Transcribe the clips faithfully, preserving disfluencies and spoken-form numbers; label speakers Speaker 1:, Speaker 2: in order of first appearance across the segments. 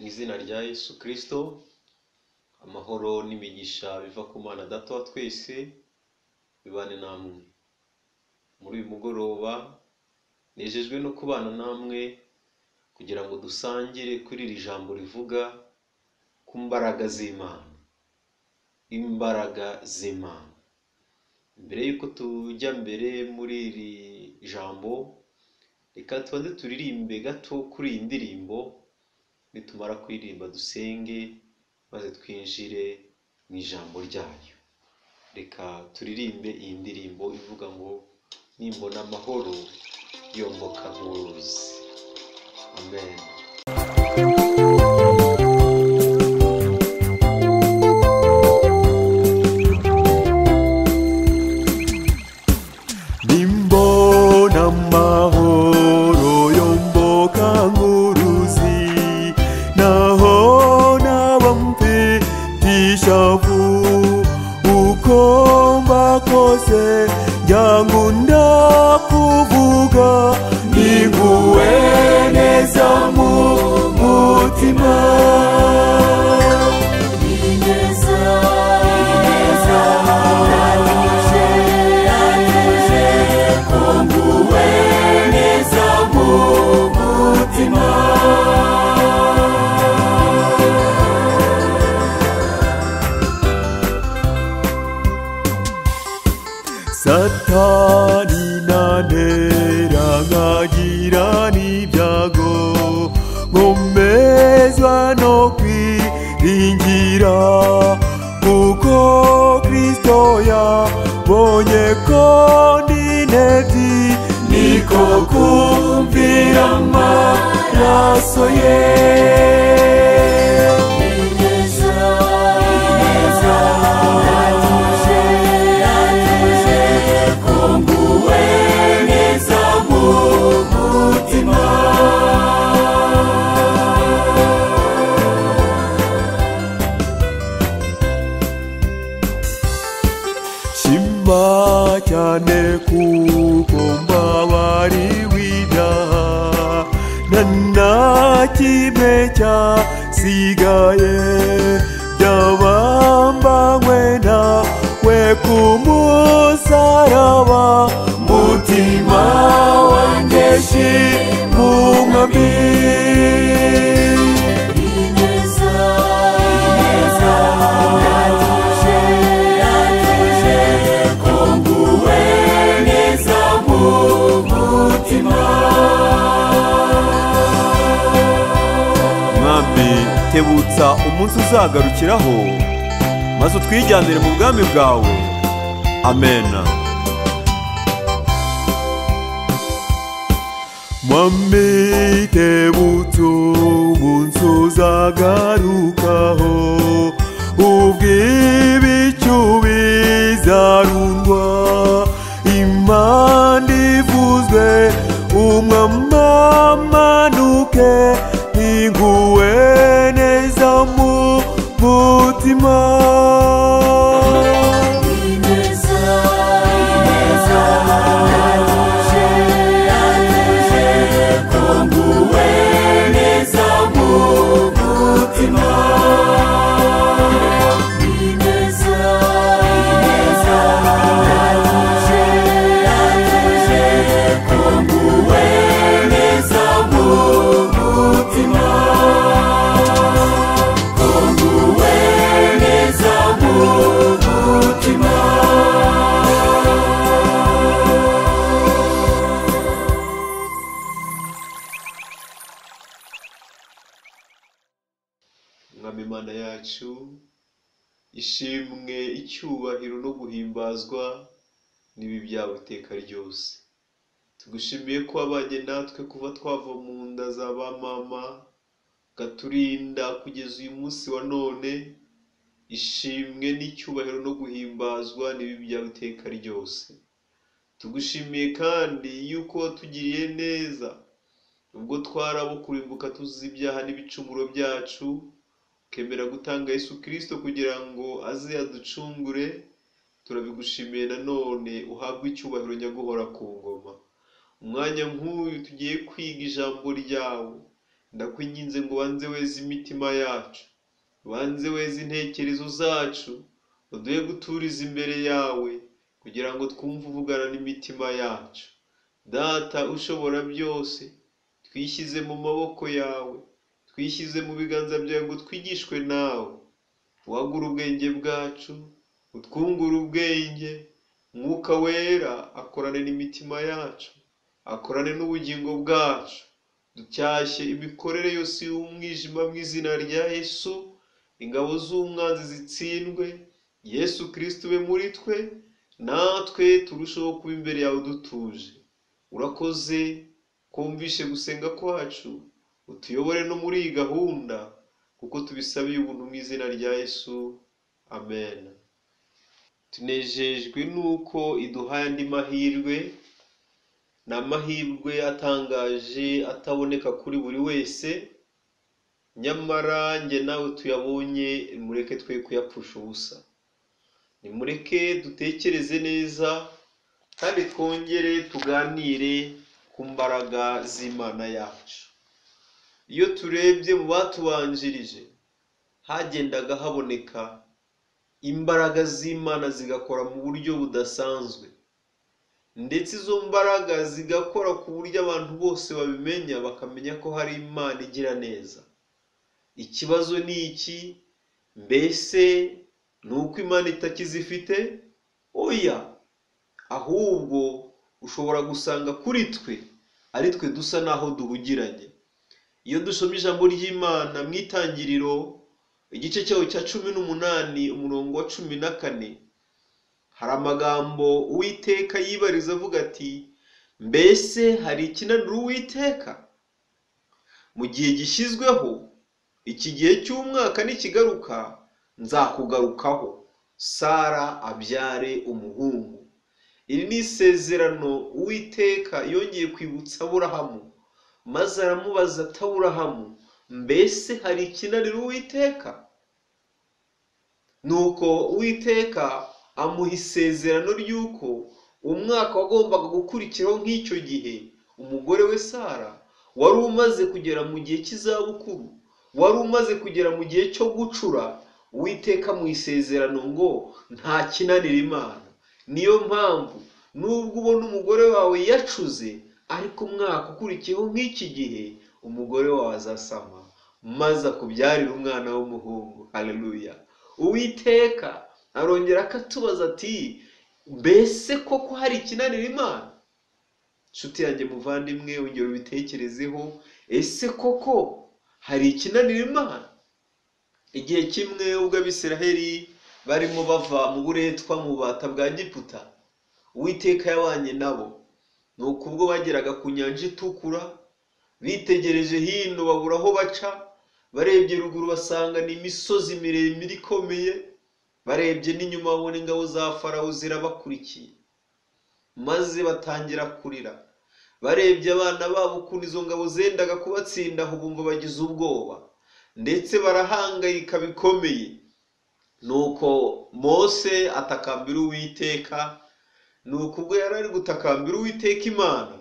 Speaker 1: Izina rya Yesu Kristo, amahoro n'imigisha biva ku Mana Data wa twese bibane namwe. Muri uyu mugoroba nejejwe no kubana namwe kugira ngo dusangire kuri iri jambo rivuga ku mbaraga z'Imana. Imbaraga z'Imana. Mbere yuko tujya mbere muri iri jambo, reka tubanze turirimbe gato kuri iyi ndirimbo. Nitumara kuririmba dusenge maze twinjire mu ijambo ryayo. Reka turirimbe iyi ndirimbo ivuga ngo nimbona amahoro yomboka nk'uruzi. Amen.
Speaker 2: Nimbona amahoro yomboka nk'uruzi, naho naba mfite ishavu uko mba kose njya nkunda kuvuga niguwe neza mu mutima. Ineza, ineza, atuje, atuje, ko nguwe neza mu mutima. Satani nantera nkagira n'ibyago, nkomezwa no kwiringira, kuko Kristo yabonye ko ndi intebyi, niko kumvira amaraso ye. Ineza, ineza, atuje, atuje, ko nguwe neza mu mutima. Shima cyane kuko mbabariwe ibyaha, nta na kimwe cyasigaye, byabambanywe nawe ku musaraba. Mutima wanjye shima umwami. Ineza, ineza, atuje, atuje, ko nguwe neza mu mutima. Mwami, tebutsa umunsi uzagarukiraho, maze utwijyanire mu bwami bwawe. Amen. Mwami, tebutsa umunsi uzagarukaho, ubw'ibicu bizarundwa, impanda ivuzwe, umwami amanuke, niguwe neza mu mutima. Ineza, ineza, atuje, atuje, ko nguwe neza mu mutima. Ineza, ineza, atuje, atuje, ko nguwe neza mu mutima. Ko nguwe neza mu mutima.
Speaker 1: Mwami Imana yacu, ishimwe, icyubahiro no guhimbazwa nibi byawe iteka ryose. Tugushimiye ko wabanye natwe kuva twava mu nda za ba mama, ukaturinda kugeza uyu munsi wa none. Ishimwe n'icyubahiro no guhimbazwa nibi byawe iteka ryose. Tugushimiye kandi yuko watugiriye neza, ubwo twarabo kurimbuka tuzize ibyaha n'ibicumuro byacu, ukemera gutanga Yesu Kristo kugira ngo aze aducungure. Turabigushimiye nanone, uhabwe icyubahiro nyaguhora ku ngoma. Umwanya nk'uyu tugiye kwiga ijambo ryawe, ndakwinginze ngo banze weze imitima yacu, banze weze intekerezo zacu, uduhe guturiza imbere yawe kugira ngo twumve uvugana n'imitima yacu. Data ushobora byose, twishyize mu maboko yawe, twishyize mu biganza byawe ngo twigishwe nawe. Wagura ubwenge bwacu, utwungura ubwenge. Mwuka wera akorane n'imitima yacu, akorane n'ubugingo bwacu. Ducyashye imikorere yose y'umwijima mu izina rya Yesu. Ingabo z'umwanzi zitsindwe. Yesu Kristo ube muri twe, natwe turushaho kuba imbere yawe dutuje. Urakoze kumvishe gusenga kwacu, utuyobore no muri iyi gahunda, kuko tubisabiye ubuntu mu izina rya Yesu. Amen. Tunejejwe nuko iduhaye andi mahirwe, ni amahirwe atangaje ataboneka kuri buri wese, nyamara njye nawe tuyabonye. Mureke twe kuyapfusha ubusa, nimureke dutekereze neza kandi twongere tuganire ku mbaraga z'Imana yacu. Iyo turebye mu batubanjirije, hagendaga haboneka imbaraga z'Imana zigakora mu buryo budasanzwe, ndetse izo mbaraga zigakora ku buryo abantu bose babimenya, bakamenya ko hari Imana igira neza. Ikibazo ni iki? Mbese ni uko Imana itakizifite? Oya, ahubwo ushobora gusanga kuri twe ari twe dusa naho duhugiranye. Iyo dusoma ijambo ry'Imana mu Itangiriro igice cyaho cya cumi n'umunani umurongo wa cumi na kane, hari amagambo Uwiteka yibariza avuga ati, mbese hari ikinanira Uwiteka? Mu gihe gishyizweho, iki gihe cy'umwaka nikigaruka, nzakugarukaho, Sara abyare umuhungu. Iri ni isezerano Uwiteka yongeye kwibutsa Aburahamu, maze aramubaza ati, Aburahamu, mbese hari ikinanira Uwiteka? Nuko Uwiteka amuha isezerano ry'uko umwaka wagombaga gukurikiraho nk'icyo gihe, umugore we Sara wari umaze kugera mu gihe cy'izabukuru, wari umaze kugera mu gihe cyo gucura. Uwiteka mu isezerano ngo nta kinanira Imana. Niyo mpamvu nubwo ubona umugore wawe yacuze, ariko umwaka ukurikiyeho nk'iki gihe umugore wawe azasama, maze akubyarira umwana w'umuhungu. Haleluya. Uwiteka arongera akatubaza ati, mbese koko hari ikinanira Imana? Nshuti yanjye muvandimwe, ongera ubitekerezeho. Ese koko hari ikinanira Imana? Igihe kimwe ubwo Abisiraheli barimo bava mu buretwa mu bubata bwa Egiputa, Uwiteka yabanye nabo. Nuko ubwo bageraga ku nyanja itukura, bitegereje hino babura aho baca, barebye ruguru basanga ni imisozi miremire ikomeye, barebye n'inyuma babona ingabo za Farawo zirabakurikiye, maze batangira kurira. Barebye abana babo ukuntu izo ngabo zendaga kubatsinda, aho bumva bagize ubwoba ndetse barahangayika bikomeye. Nuko Mose atakambira Uwiteka. Nuko ubwo yari ari gutakambira Uwiteka Imana,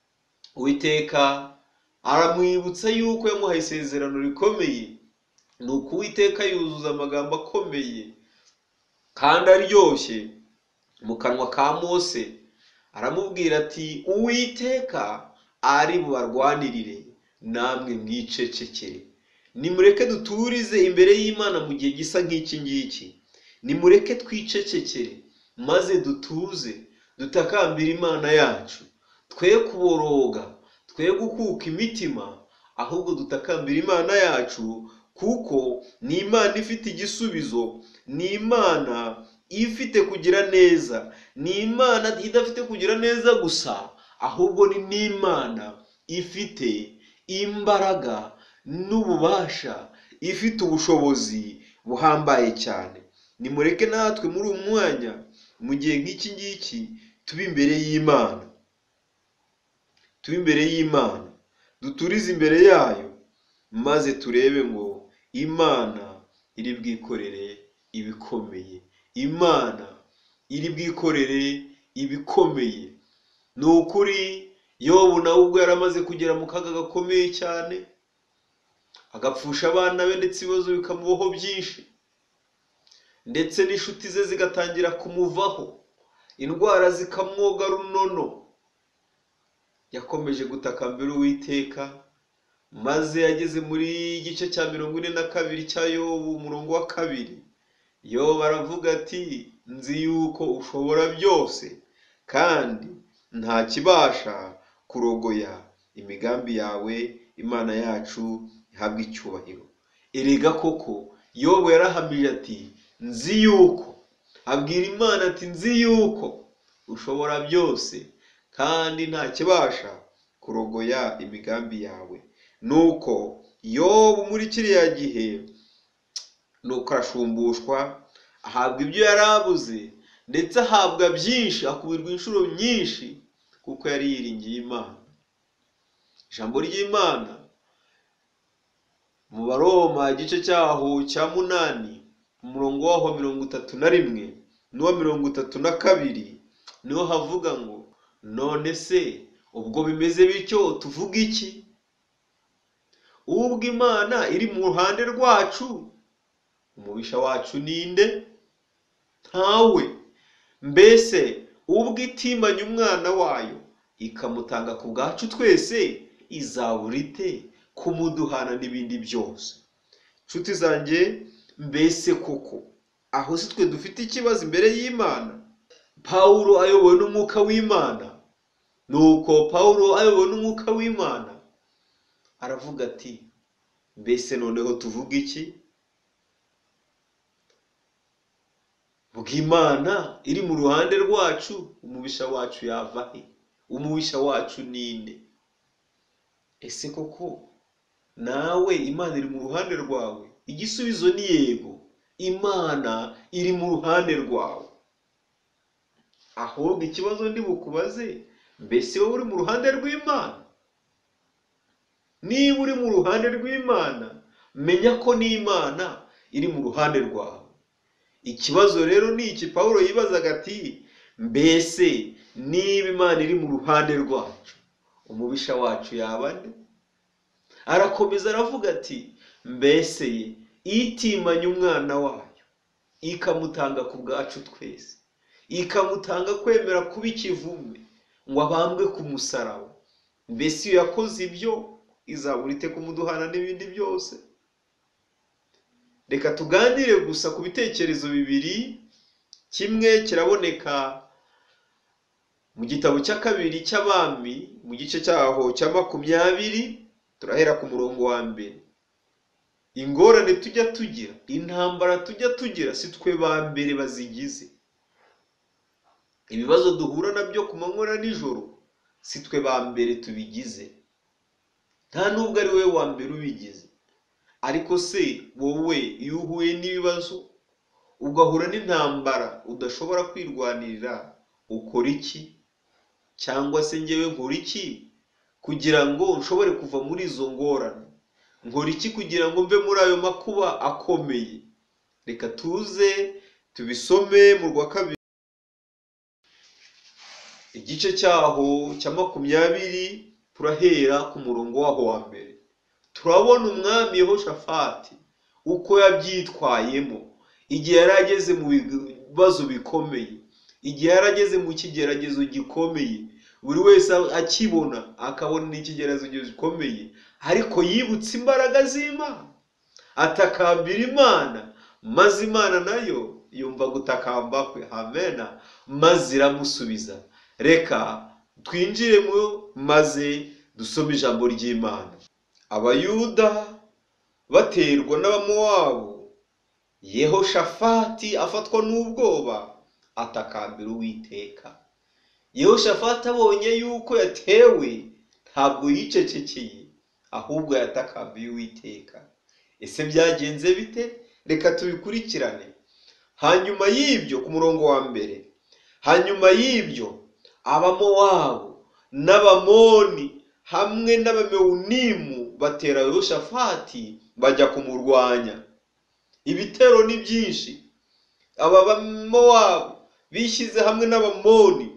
Speaker 1: Uwiteka aramwibutsa yuko yamuhaye isezerano rikomeye. Nuko Uwiteka yuzuza amagambo akomeye kandi aryoshye mu kanwa ka Mose, aramubwira ati, Uwiteka ari bubarwanirire, namwe mwicecekere. Nimureke duturize imbere y'Imana mu gihe gisa nk'iki ngiki. Nimureke twicecekere maze dutuze, dutakambira Imana yacu. Twe kuboroga, twe gukuka imitima, ahubwo dutakambira Imana yacu, kuko ni Imana ifite igisubizo, ni Imana ifite kugira neza, ni Imana idafite kugira neza gusa, ahubwo ni n'Imana ifite imbaraga n'ububasha, ifite ubushobozi buhambaye cyane. Nimureke natwe muri uyu mwanya, mu gihe nk'iki ngiki, tube imbere y'Imana, tube imbere y'Imana, duturize imbere yayo, maze turebe ngo Imana iri bwikorere ibikomeye. Imana iri bwikorere ibikomeye. Ni ukuri Yobu nawe ubwo yaramaze kugera mu kaga gakomeye cyane, agapfusha abana be ndetse ibibazo bikamubaho byinshi, ndetse n'inshuti ze zigatangira kumuvaho, indwara zikamwoga runono. Yakomeje gutakambira Uwiteka, maze yageze muri igice cya mirongo ine na kabiri cya Yobu umurongo wa kabiri. Yobu aravuga ati nzi yuko ushobora byose kandi nta kibasha kurogoya imigambi yawe, Imana yacu ihabwa icyubahiro. Erega koko Yobu yarahamije ati nzi yuko, abwira Imana ati nzi yuko ushobora byose kandi nta kibasha kurogoya imigambi yawe. Nuko Yobu muri kiriya gihe nuko arashumbushwa, ahabwa ibyo yarabuze ndetse ahabwa byinshi, akubirwa inshuro nyinshi kuko yari yiringiye Imana. Ijambo ry'Imana mu Baroma igice cyaho cya munani umurongo waho mirongo itatu na rimwe n'uwa mirongo itatu na kabiri niho havuga ngo none se ubwo bimeze bityo tuvuga iki? Ubwo Imana iri mu ruhande rwacu, umubisha wacu ninde? Ntawe. Mbese ubwo itimanye umwana wayo ikamutanga ku bwacu twese, izabura ite kumuduhana n'ibindi byose? Nshuti zanjye, mbese koko aho si twe dufite ikibazo imbere y'Imana? Pawulo ayobowe n'umwuka w'Imana, nuko Pawulo ayobowe n'umwuka w'Imana aravuga ati mbese noneho tuvuga iki? Bw'Imana iri mu ruhande rwacu, umubisha wacu yava he? Umubisha wacu ninde? Ese koko nawe Imana iri mu ruhande rwawe? Igisubizo ni yego, Imana iri mu ruhande rwawe. Ahubwo ikibazo ndi bukubaze, mbese wowe uri mu ruhande rw'Imana? Niba uri mu ruhande rw'Imana, menya ko n'Imana iri mu ruhande rwawe. Ikibazo rero ni iki Pawulo yibazaga ati mbese niba Imana iri mu ruhande rwacu, umubisha wacu yaba nde? Arakomeza aravuga ati mbese ye itimanye umwana wayo ikamutanga ku bwacu twese, ikamutanga kwemera kuba ikivume ngo abambwe ku musaraba, mbese iyo yakoze ibyo izabura ite kumuduhana n'ibindi byose? Reka tuganire gusa ku bitekerezo bibiri. Kimwe kiraboneka mu gitabo cya kabiri cy'Abami mu gice cyaho cya makumyabiri, turahera ku murongo wa mbere. Ingorane tujya tugira, intambara tujya tugira, si twe ba mbere bazigize. Ibibazo duhura nabyo ku manywa na nijoro, si twe ba mbere tubigize, nta nubwo ari wowe wa mbere ubigize. Ariko se wowe iyo uhuye n'ibibazo ugahura n'intambara udashobora kwirwanirira, ukora iki? Cyangwa se njyewe nkora iki kugira ngo nshobore kuva muri izo ngorane? Nkora iki kugira ngo mve muri ayo makuba akomeye? Reka tuze tubisome mu rwa kabiri igice cyaho cya makumyabiri, turahera ku murongo waho wa mbere. Turabona umwami Yehoshafati uko yabyitwayemo igihe yarageze mu bibazo bikomeye, igihe yarageze mu kigeragezo gikomeye. Buri wese akibona akabona n'ikigeragezo gikomeye, ariko yibutse imbaraga z'Imana, atakambira Imana, maze Imana nayo yumva gutakamba kwe. Amena. Maze iramusubiza. Reka twinjiremo maze dusome ijambo ry'Imana. Abayuda baterwa n'Abamowabu, Yehoshafati afatwa n'ubwoba atakambira Uwiteka. Yehoshafati abonye yuko yatewe ntabwo yicecekeye, ahubwo yatakambiye Uwiteka. Ese byagenze bite? Reka tubikurikirane. Hanyuma y'ibyo, ku murongo wa mbere, hanyuma y'ibyo Abamowabu n'Abamoni hamwe n'Abamewunimu batera Yehoshafati bajya kumurwanya. Ibitero ni byinshi. Aba Bamowabu bishyize hamwe n'Abamoni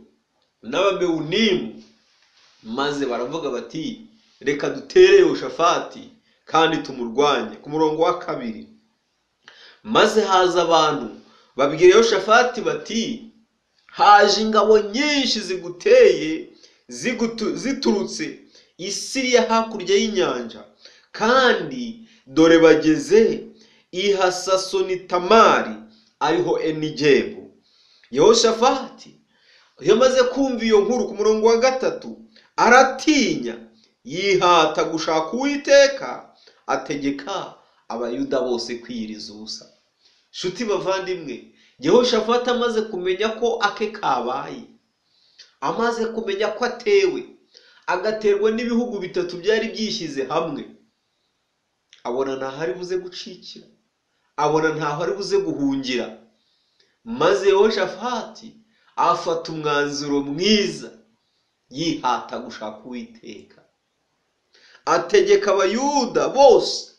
Speaker 1: n'Abamewunimu, maze baravuga bati reka dutere Yehoshafati kandi tumurwanye. Ku murongo wa kabiri, maze haza abantu babwira Yehoshafati bati, haje ingabo nyinshi ziguteye ziturutse i Siriya hakurya y'inyanja, kandi dore bageze i Hasasonitamari ariho Enigebu. Yehoshafati yamaze kumva iyo nkuru, ku murongo wa gatatu, aratinya, yihata gushaka Uwiteka, ategeka abayuda bose kwiyiriza ubusa. Shuti bavandimwe, Yehoshafati amaze kumenya ko ake kabaye, amaze kumenya ko atewe, agaterwa n'ibihugu bitatu byari byishyize hamwe, abona ntaho ari buze gucikira, abona ntaho ari buze guhungira. Maze Yehoshafati afata umwanzuro mwiza, yihata gushaka Uwiteka, ategeka abayuda bose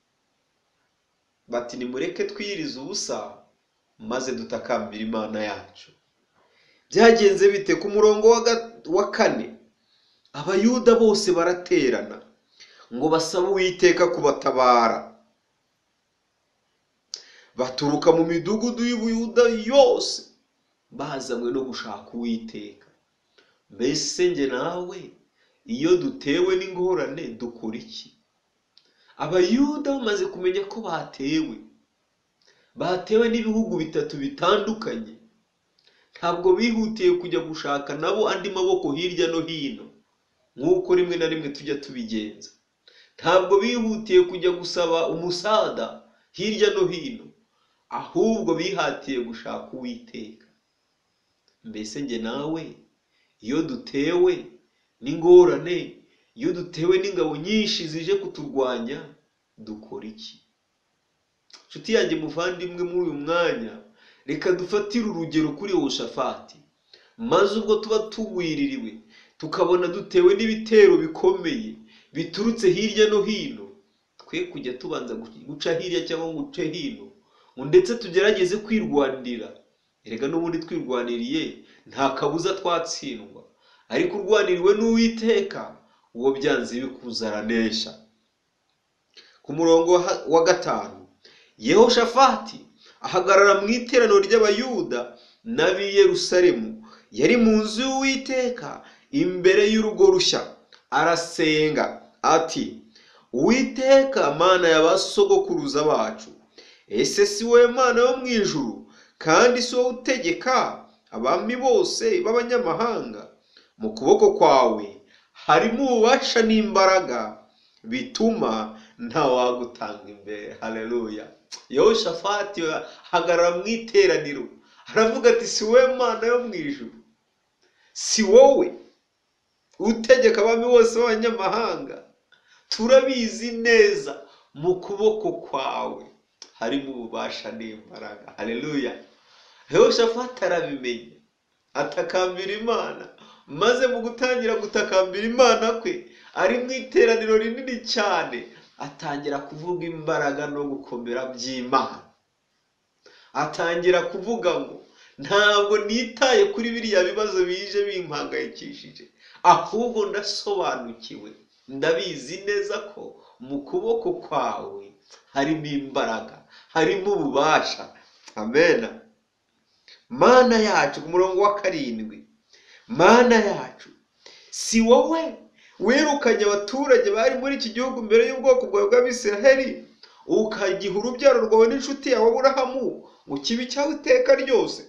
Speaker 1: bati, nimureke twiyirize ubusa maze dutakambira Imana yacu. Byagenze bite? Ku murongo wa kane, abayuda bose baraterana ngo basabe Uwiteka kubatabara. Baturuka mu midugudu y'Ubuyuda yose bazanywe no gushaka Uwiteka. Mbese nge nawe iyo dutewe n'ingorane dukora iki? Abayuda bamaze kumenya ko batewe, batewe n'ibihugu bitatu bitandukanye, ntabwo bihutiye kujya gushaka nabo andi maboko hirya no hino nk'uko rimwe na rimwe tujya tubigenza. Ntabwo bihutiye kujya gusaba umusada hirya no hino, ahubwo bihatiye gushaka Uwiteka. Mbese nge nawe iyo dutewe n'ingorane, iyo dutewe n'ingabo nyinshi zije kuturwanya, dukora iki? Nshuti yanjye muvandimwe, muri uyu mwanya reka dufatire urugero kuri Yehoshafati, maze ubwo tuba tugwiririwe, tukabona dutewe n'ibitero bikomeye biturutse hirya no hino, twe kujya tubanza guca hirya cyangwa ngo uce hino, ndetse tugerageze kwirwanira. Erega n'ubundi twirwaniriye nta kabuza twatsindwa, ariko urwaniriwe n'Uwiteka uwo byanze bikuza aranesha. Ku murongo wa gatanu, Yehoshafati ahagarara mu iteraniro ry'abayuda n'ab'i Yerusalemu, yari mu nzu y'Uwiteka imbere y'urugo rushya, arasenga ati, Uwiteka Mana y'abasogokuruza bacu, ese si wowe Mana yo mu ijuru, kandi si wowe utegeka abami bose b'abanyamahanga? Mu kuboko kwawe harimo ububasha n'imbaraga bituma nta wagutanga imbere. Haleluya! Yehoshafati ahagarara mu iteraniro, aravuga ati, si wowe Mana yo mu ijuru, si wowe utegeka abami bose b'abanyamahanga, turabizi neza mu kuboko kwawe harimo ububasha n'imbaraga. Haleluya! Yehoshafati arabimenye, atakambira Imana, maze mu gutangira gutakambira Imana kwe, ari mu iteraniro rinini cyane, atangira kuvuga imbaraga no gukomera by'Imana. Atangira kuvuga ngo, ntabwo nitaye kuri biriya bibazo bije bimpangayikishije, ahubwo ndasobanukiwe, ndabizi neza ko mu kuboko kwawe harimo imbaraga, harimo ububasha. Amen. Mana yacu, ku murongo wa karindwi, Mana yacu, si wowe wirukanye abaturage bari muri iki gihugu mbere y'ubwoko bwawe bw'Abisiraheli, ukagiha urubyaro rwawe n'inshuti yawe Aburahamu mu kibi cyawe iteka ryose,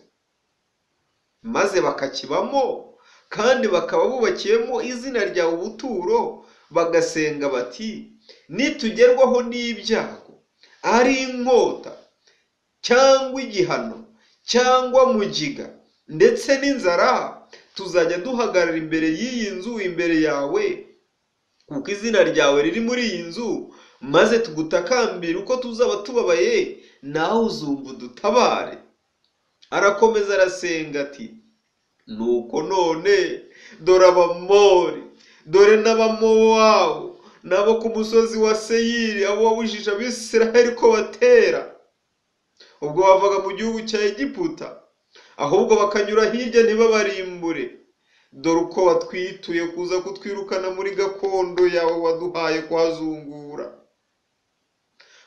Speaker 1: maze bakakibamo, kandi bakaba bubakiyemo izina ryawe ubuturo, bagasenga bati, nitugerwaho n'ibyago, ari inkota cyangwa igihano cyangwa mugiga ndetse n'inzara, tuzajya duhagarara imbere y'iyi nzu imbere yawe, kuko izina ryawe riri muri iyi nzu, maze tugutakambira uko tuzaba tubabaye, nawe uzumva udutabare. Arakomeza arasenga ati, nuko none dore Abamori, dore n'Abamowabu, nabo ku musozi wa Seyiri, abo wabujije Abisiraheli ko batera ubwo bavaga mu gihugu cya Egiputa, ahubwo bakanyura hirya ntibabarimbure. Dore uko watwituye kuza kutwirukana muri gakondo yawe waduhaye kuhazungura.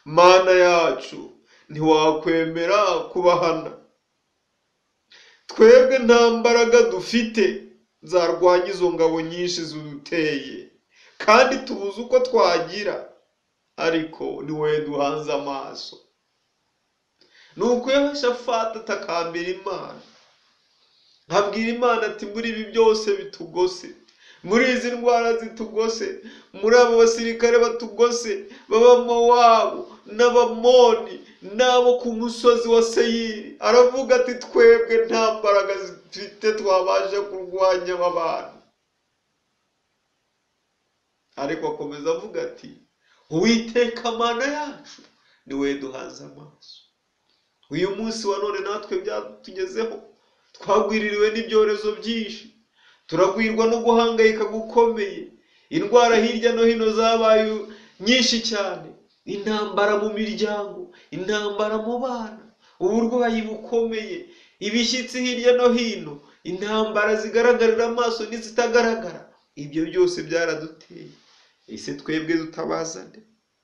Speaker 1: mana yacu ntiwakwemera kubahana. Twebwe nta mbaraga dufite zarwanya izo ngabo nyinshi ziduteye, kandi tubuze uko twagira, ariko ni wowe duhanze amaso. Nuko Yehoshafati atakambira Imana, abwira Imana ati muri ibi byose bitugose, muri izi ndwara zitugose, muri abo basirikare batugose b'Abamowabu n'Abamoni n'abo ku musozi wa Seyiri, aravuga ati twebwe nta mbaraga zifite twabasha kurwanya aba bantu. Ariko akomeza avuga ati Uwiteka Mana yacu ni wowe duhanze amaso. Uyu munsi wa none natwe byatugezeho, twagwiririwe n'ibyorezo byinshi, turagwirwa no guhangayika gukomeye, indwara hirya no hino zabaye nyinshi cyane, intambara mu miryango, intambara mu bana, uburwayi bukomeye, ibishyitsi hirya no hino, intambara zigaragarira amaso n'izitagaragara. Ibyo byose byaraduteye. Ese twebwe dutabaza nde?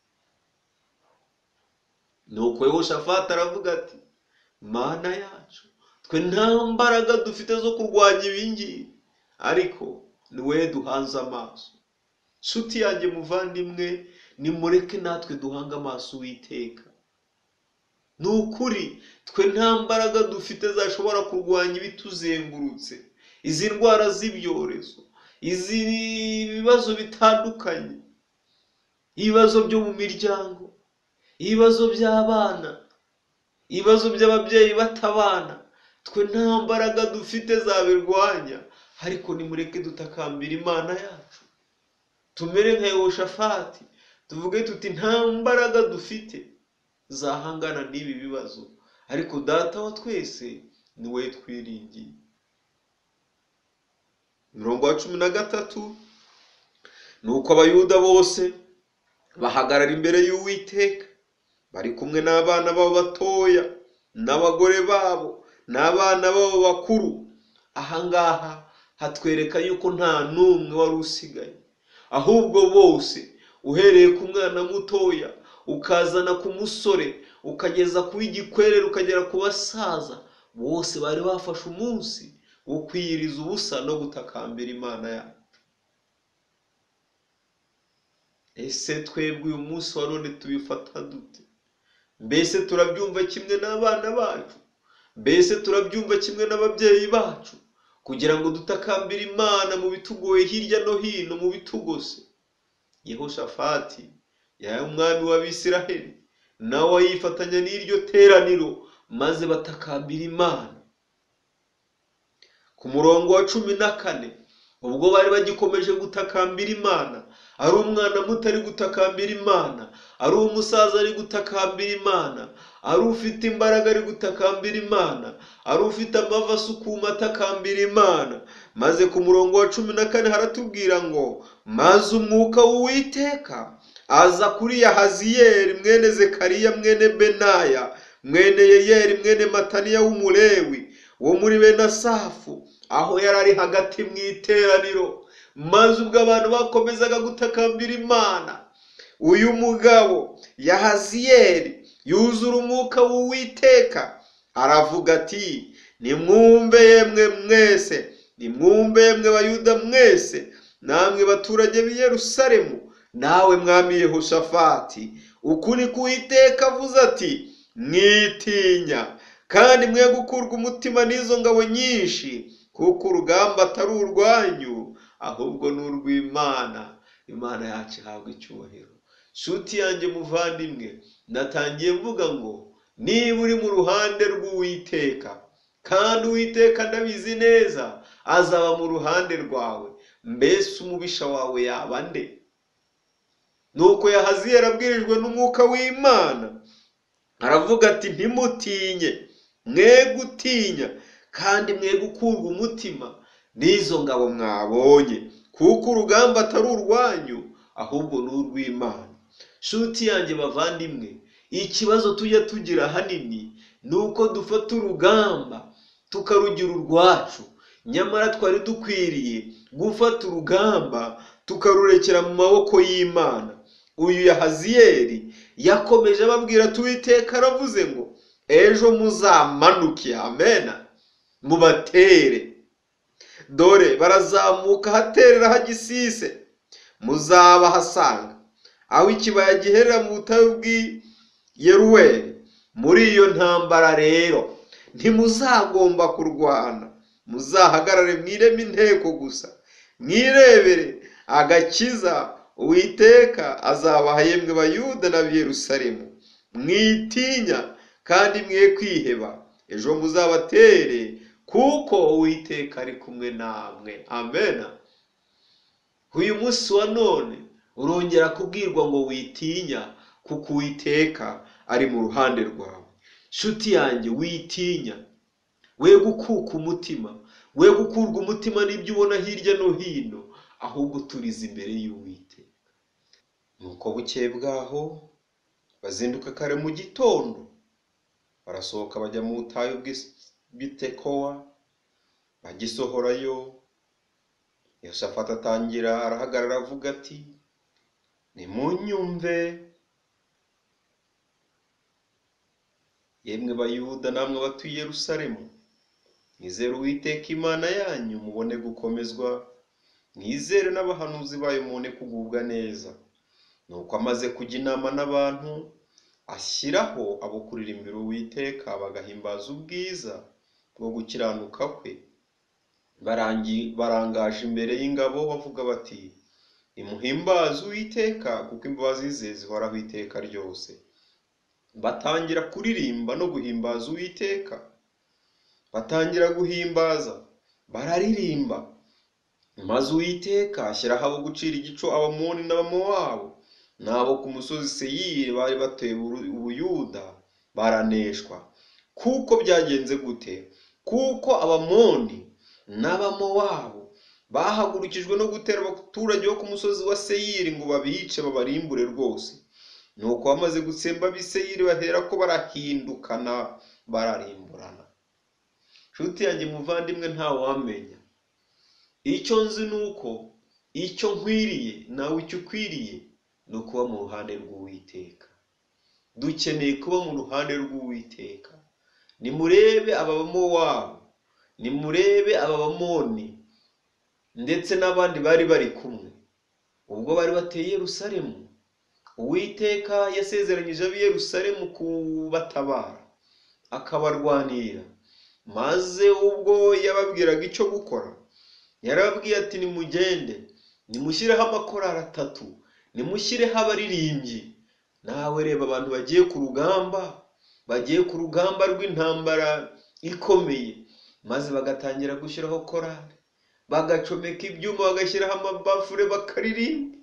Speaker 1: Nuko Yehoshafati aravuga ati Mana yacu, twe nta mbaraga dufite zo kurwanya ibingibi, ariko ni wowe duhanze amaso. Nshuti yanjye muvandimwe, nimureke natwe duhanga amaso Uwiteka. Ni ukuri twe nta mbaraga dufite zashobora kurwanya ibituzengurutse, izi ndwara z'ibyorezo, izi bibazo bitandukanye, ibibazo byo mu miryango, ibibazo by'abana, ibibazo by'ababyeyi batabana. Twe nta mbaraga dufite zabirwanya, ariko nimureke dutakambira Imana yacu, tumere nka Yehoshafati, tuvuge tuti nta mbaraga dufite zahangana n'ibi bibazo, ariko Data wa twese ni wowe twiringiye. Mirongo wa cumi na gatatu, nuko Abayuda bose bahagarara imbere y'Uwiteka, bari kumwe n'abana babo batoya n'abagore babo n'abana babo bakuru. Ahangaha hatwereka yuko nta n'umwe wari usigaye, ahubwo bose uhereye ku mwana mutoya ukazana ku musore ukageza ku w'igikwerere ukagera ku basaza, bose bari bafashe umunsi wo kwiyiriza ubusa no gutakambira Imana yacu. Ese twebwe uyu munsi wa none tubifata dute? Mbese turabyumva kimwe n'abana bacu? Mbese turabyumva kimwe n'ababyeyi bacu, kugira ngo dutakambire Imana mu bitugoye hirya no hino mu bitugose? Yehoshafati yari umwami w'Abisiraheli, nawe yifatanya n'iryo teraniro maze batakambira Imana. Ku murongo wa cumi na kane, ubwo bari bagikomeje gutakambira Imana, ari umwana muto ari gutakambira Imana, ari umusaza ari gutakambira Imana, ari ufite imbaraga ari gutakambira Imana, ari ufite amavi asukuma atakambira Imana. Maze ku murongo wa cumi na kane haratubwira ngo maze umwuka w'Uwiteka aza kuri Yahaziyeli mwene Zekariya mwene Benaya mwene Yeyeli mwene Mataniya w'umulewi wo muri bene Asafu, aho yari ari hagati mu iteraniro. Maze ubwo abantu bakomezaga gutakambira Imana, uyu mugabo Yahaziyeli yuzura umwuka w'Uwiteka, aravuga ati nimwumve yemwe mwese, nimwumve yemwe Bayuda mwese, namwe baturage b'i Yerusalemu, nawe mwami Yehoshafati, uku ni ko Uwiteka avuze ati mwitinya kandi mwe gukurwa umutima n'izo ngabo nyinshi, kuko urugamba atari urwanyu ahubwo ni urw'Imana. Imana yacu ihabwa icyubahiro. Nshuti yanjye muvandimwe, natangiye mvuga ngo niba uri mu ruhande rw'Uwiteka, kandi Uwiteka ndabizi neza azaba mu ruhande rwawe, mbese umubisha wawe yaba nde? Nuko Yahaziyeli abwirijwe n'umwuka w'Imana aravuga ati ntimutinye, mwe gutinya kandi mwe gukurwa umutima n'izo ngabo mwabonye, kuko urugamba atari urwanyu ahubwo ni urw'Imana. Nshuti yanjye bavandimwe, ikibazo tujya tugira hanini ni uko dufata urugamba tukarugira urwacu, nyamara twari dukwiriye gufata urugamba tukarurekera mu maboko y'Imana. Uyu Yahaziyeli yakomeje ababwira ati Uwiteka aravuze ngo ejo muzamanuke, amena, mubatere. Dore barazamuka haterera hagisise, muzaba hasanga aho ikibaya giherera mu butayu bw'i Yeruweli. Muri iyo ntambara rero ntimuzagomba kurwana, muzahagarare mwireme inteko gusa, mwirebere agakiza Uwiteka azabaha yemwe Bayuda na Yerusalemu. Mwitinya kandi mwe kwiheba, ejo muzabatere kuko Uwiteka ari kumwe namwe. Amena. Uyu munsi wa none urongera kubwirwa ngo witinya kuko Uwiteka ari mu ruhande rwawe. Nshuti yanjye, witinya, we gukuka umutima, we gukurwa umutima n'ibyo ubona hirya no hino, ahubwo turiza imbere y'Uwiteka. Nuko bukeye bwaho bazinduka kare mu gitondo, barasohoka bajya mu butayu bw'i Tekowa. Bagisohorayo, Yehoshafati atangira arahagarara avuga ati nimunyumve yemwe Bayuda namwe batuye Yerusalemu, mwizere Uwiteka Imana yanyu mubone gukomezwa, mwizere n'abahanuzi bayo mubone kugubwa neza. Nuko amaze kujya inama n'abantu, ashyiraho abo kuririmbira Uwiteka bagahimbaza ubwiza bwo gukiranuka kwe. Barangi barangaje imbere y'ingabo bavuga bati nimuhimbaze Uwiteka kuko imbabazi ze zihoraho iteka ryose. Batangira kuririmba no guhimbaza Uwiteka. Batangira guhimbaza, bararirimba. Maze Uwiteka ashyiraho abo gucira igico Abamoni n'Abamowabu n'abo ku musozi Seyiri bari bateye Ubuyuda, baraneshwa. Kuko byagenze gute? Kuko Abamoni n'Abamowabu bahagurukijwe no gutera abaturage bo ku musozi wa Seyiri ngo babice babarimbure rwose. Nuko bamaze gutsemba ab'i Seyiri bahera ko barahindukana bararimburana. Nshuti yanjye muvandimwe, ntawe wamenya. Icyo nzi nuko icyo nkwiriye nawe icyo ukwiriye ni ukuba mu ruhande rw'Uwiteka. Dukeneye kuba mu ruhande rw'Uwiteka. Nimurebe Abamowabu, nimurebe Abamoni ndetse n'abandi bari bari kumwe ubwo bari bateye Yerusalemu. Uwiteka yasezeranyije ab'i Yerusalemu kubatabara, akabarwanira. Maze ubwo yababwiraga icyo gukora, yarababwiye ati nimugende, nimushyireho amakorali atatu, nimushyireho abaririmbyi. Nawe reba abantu bagiye ku rugamba, bagiye ku rugamba rw'intambara ikomeye, maze bagatangira gushyiraho korali, bagacomeka ibyuma, bagashyiraho amabafure, bakaririmba.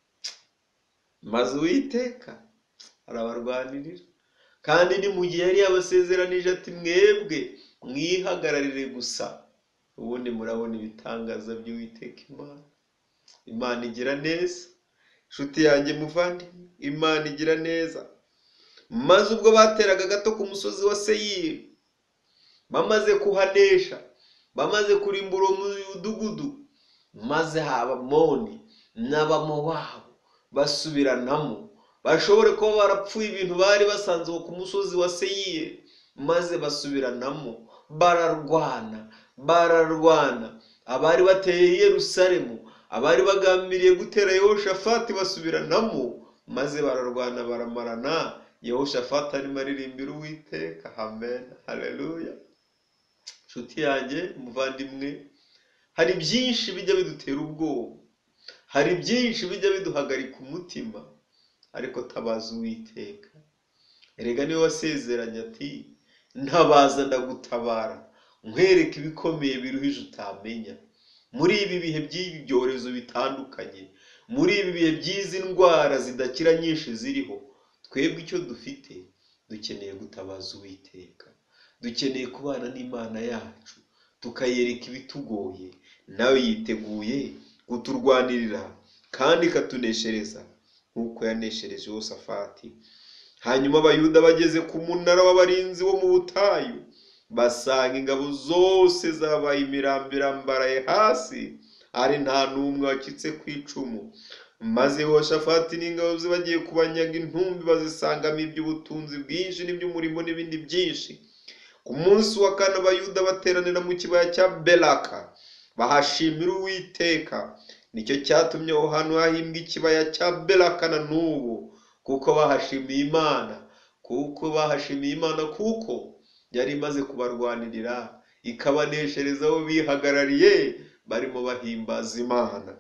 Speaker 1: Maze Uwiteka arabarwanirira. Kandi ni mu gihe yari yabasezeranije ati mwebwe mwihagararire gusa, ubundi murabona ibitangaza by'Uwiteka Imana. Imana igira neza. Nshuti yanjye muvandimwe, Imana igira neza. Maze ubwo bateraga gato ku musozi wa Seyiri, bamaze kuhanesha, bamaze kurimbura umudugudu, maze Abamoni n'Abamowabu basubiranamo, bashobore kuba barapfuye ibintu bari basanze ku musozi wa Seyiri, maze basubiranamo, bararwana, bararwana. Abari bateye Yerusalemu, abari bagambiriye gutera Yehoshafati basubiranamo, maze bararwana baramarana. Yehoshafati arimo aririmbira Uwiteka. Amen, haleluya. Nshuti yanjye muvandimwe, hari byinshi bijya bidutera ubwoba, hari byinshi bijya biduhagarika umutima, ariko tabaza Uwiteka. Erega niwe wasezeranye ati ntabaza ndagutabara, nkwereke ibikomeye biruhije utamenya. Muri ibi bihe by'ibi byorezo bitandukanye, muri ibi bihe by'izi ndwara zidakira nyinshi ziriho, twebwe icyo dufite, dukeneye gutabaza Uwiteka. Dukeneye kubana n'Imana yacu, tukayereka ibitugoye, nawe yiteguye kuturwanirira kandi ikatuneshereza nk'uko yaneshereje Yehoshafati. Hanyuma Abayuda bageze ku munara w'abarinzi wo mu butayu, basanga ingabo zose zabaye imirambo irambaraye hasi, ari nta n'umwe wacitse ku icumu. maze Yehoshafati n'ingabo ze bagiye kubanyaga intumbi bazisangamo iby'ubutunzi bwinshi n'iby'umurimo n'ibindi byinshi. Ku munsi wa kane abayuda bateranira mu kibaya cya Beraka bahashimira Uwiteka. Nicyo cyatumye aho hantu hahimbwa ikibaya cya Beraka na n'ubu, kuko bahashimiye Imana kuko bahashimiye Imana kuko yari imaze kubarwanirira ikabaneshereza aho bihagarariye barimo bahimbaza Imana.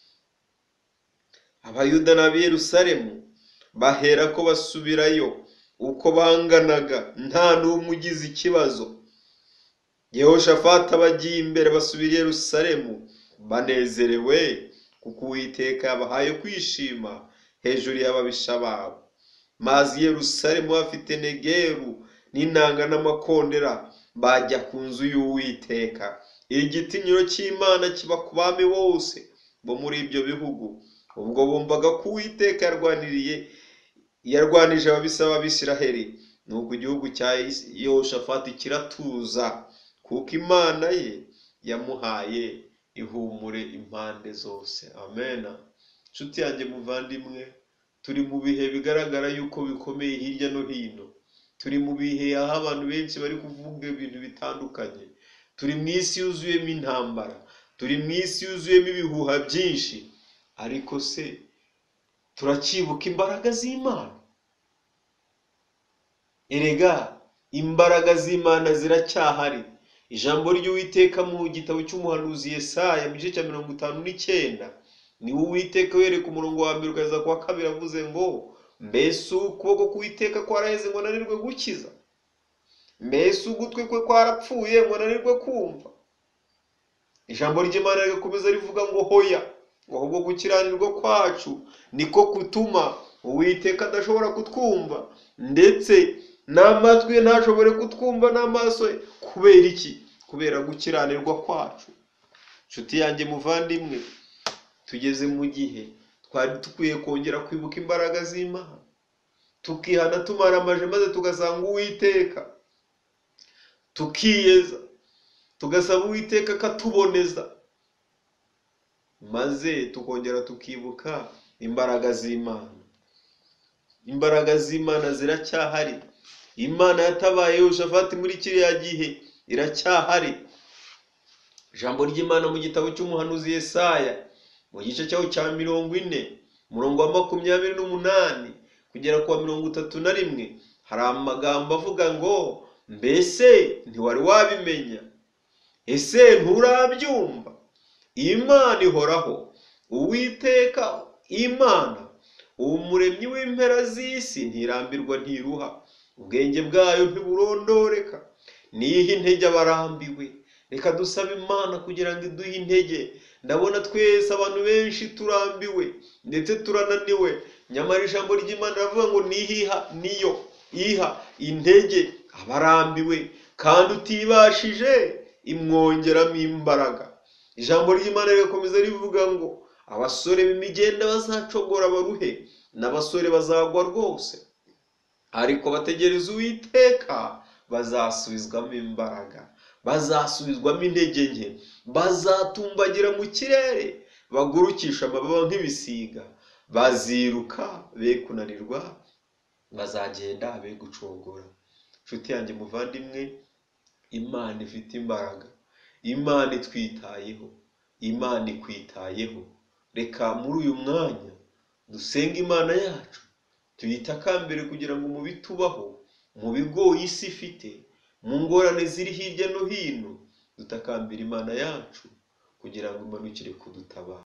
Speaker 1: Abayuda n'ab'i Yerusalemu bahera ko basubirayo uko banganaga, nta n'umwe ugize ikibazo. Yehoshafati abagiye imbere basubira i Yerusalemu banezerewe, kuko Uwiteka yabahaye kwishima hejuru y'ababisha babo. Maze i Yerusalemu bafite negeru n'inanga n'amakondera bajya ku nzu y'Uwiteka. Igitinyiro cy'Imana kiba ku bami bose bo muri ibyo bihugu. Ubwo bumvaga ko Uwiteka yarwaniriye yarwanije ababisha b'Abisiraheli, nuko igihugu cya Yehoshafati kiratuza, kuko Imana ye yamuhaye ihumure impande zose. Amena. Nshuti yanjye muvandimwe, turi mu bihe bigaragara yuko bikomeye hirya no hino. Turi mu bihe aho abantu benshi bari kuvuga ibintu bitandukanye. Turi mu isi yuzuyemo intambara, turi mu isi yuzuyemo ibihuha byinshi. Ariko se turacyibuka imbaraga z'Imana? Erega imbaraga z'Imana ziracyahari. Ijambo ry'Uwiteka mu gitabo cy'umuhanuzi Yesaya mu gice cya mirongo itanu n'icyenda, ni Uwiteka wereka umurongo wa mbere ukageza ku wa kabiri avuze ngo, mbese ukuboko k'Uwiteka kwaraheze ngo ananirwe gukiza? Mbese ugutwi kwe kwarapfuye ngo ananirwe kumva? Ijambo ry'Imana rigakomeza rivuga ngo hoya, ahubwo gukiranirwa kwacu niko kutuma Uwiteka adashobora kutwumva, ndetse n'amatwi ye ntashobore kutwumva n'amaso ye. Kubera iki? Kubera gukiranirwa kwacu. Nshuti yanjye muvandimwe, tugeze mu gihe twari dukwiye kongera kwibuka imbaraga z'Imana, tukihana tumara amaje, maze tugasanga Uwiteka, tukiyeza, tugasaba Uwiteka akatuboneza, maze tukongera tukibuka imbaraga z'Imana. Imbaraga z'Imana ziracyahari. Imana yatabaye Yehoshafati muri kiriya gihe iracyahari. Ijambo ry'Imana mu gitabo cy'umuhanuzi Yesaya mu gice cyaho cya mirongo ine umurongo wa makumyabiri n'umunani kugera ku wa mirongo itatu na rimwe hari amagambo avuga ngo, mbese ntiwari wabimenya? Ese nturabyumva? Imana ihoraho, Uwiteka Imana, umuremyi w'impera z'isi, ntirambirwa ntiruha, ubwenge bwayo ntiburondoreka. Niha intege abarambiwe. Reka dusabe Imana kugira ngo iduhe intege. Ndabona twese abantu benshi turambiwe ndetse turananiwe, nyamara ijambo ry'Imana ravuga ngo nihiha niyo iha intege abarambiwe, kandi utibashije imwongeramo imbaraga. Ijambo ry'Imana rigakomeza rivuga ngo, abasore b'imigenda bazacogora baruhe, n'abasore bazagwa rwose, ariko bategereza Uwiteka bazasubizwamo imbaraga, bazasubizwamo intege nke, bazatumbagira mu kirere, bagurukisha amababa nk'ibisiga, baziruka be kunanirwa, bazagenda be gucogora. Nshuti yanjye muvandimwe, Imana ifite imbaraga, Imana itwitayeho, Imana ikwitayeho. Reka muri uyu mwanya dusenga Imana yacu, tuyitakambire kugira ngo mu bitubaho, mu bigoyi isi ifite, mu ngorane ziri hirya no hino, dutakambira Imana yacu kugira ngo imanukire kudutabara.